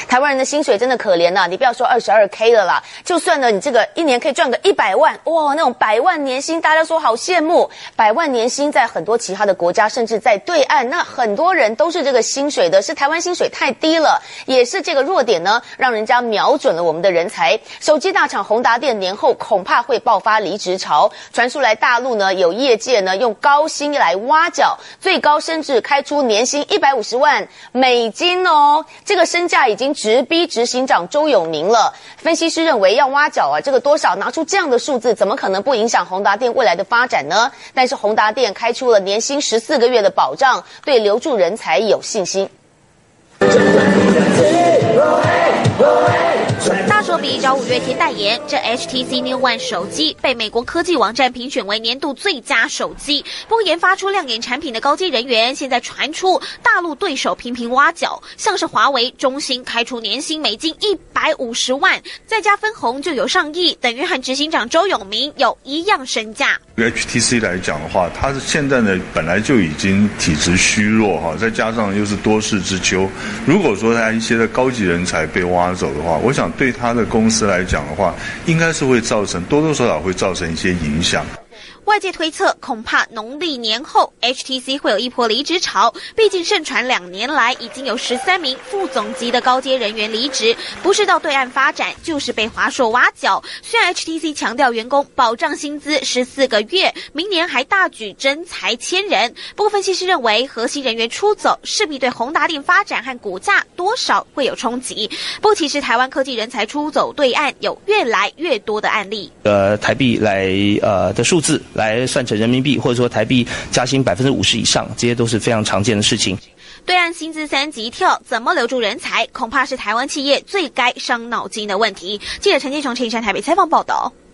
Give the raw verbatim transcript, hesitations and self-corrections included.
台湾人的薪水真的可怜呐、啊，你不要说二十二 K 了啦，就算呢你这个一年可以赚个一百万，哇，那种百万年薪，大家说好羡慕。百万年薪在很多其他的国家，甚至在对岸，那很多人都是这个薪水的，是台湾薪水太低了，也是这个弱点呢，让人家瞄准了我们的人才。手机大厂宏达电年后恐怕会爆发离职潮，传出来大陆呢有业界呢用高薪来挖角，最高甚至开出年薪一百五十万美金哦，这个身价已经直逼执行长周永明了。分析师认为要挖角啊，这个多少拿出这样的数字，怎么可能不影响宏达电未来的发展呢？但是宏达电开出了年薪十四个月的保障，对留住人才有信心。 大手笔找五月天代言，这 H T C New One 手机被美国科技网站评选为年度最佳手机。不过研发出亮眼产品的高阶人员，现在传出大陆对手频频挖角，像是华为、中兴开出年薪美金一百五十万，再加分红就有上亿，等于和执行长周永明有一样身价。 H T C 来讲的话，它是现在呢本来就已经体质虚弱哈，再加上又是多事之秋，如果说它一些的高级人才被挖走的话，我想对它的公司来讲的话，应该是会造成多多少少会造成一些影响。 外界推测，恐怕农历年后 H T C 会有一波离职潮。毕竟盛传两年来已经有十三名副总级的高阶人员离职，不是到对岸发展，就是被华硕挖角。虽然 H T C 强调员工保障薪资十四个月，明年还大举征才千人。不过分析师认为，核心人员出走势必对宏达电发展和股价多少会有冲击。不过其实台湾科技人才出走对岸有越来越多的案例。 呃，台币来呃的数字。来算成人民币，或者说台币加薪百分之五十以上，这些都是非常常见的事情。 对岸薪资三级跳，怎么留住人才，恐怕是台湾企业最该伤脑筋的问题。记者陈建雄、陈以山台北采访报道。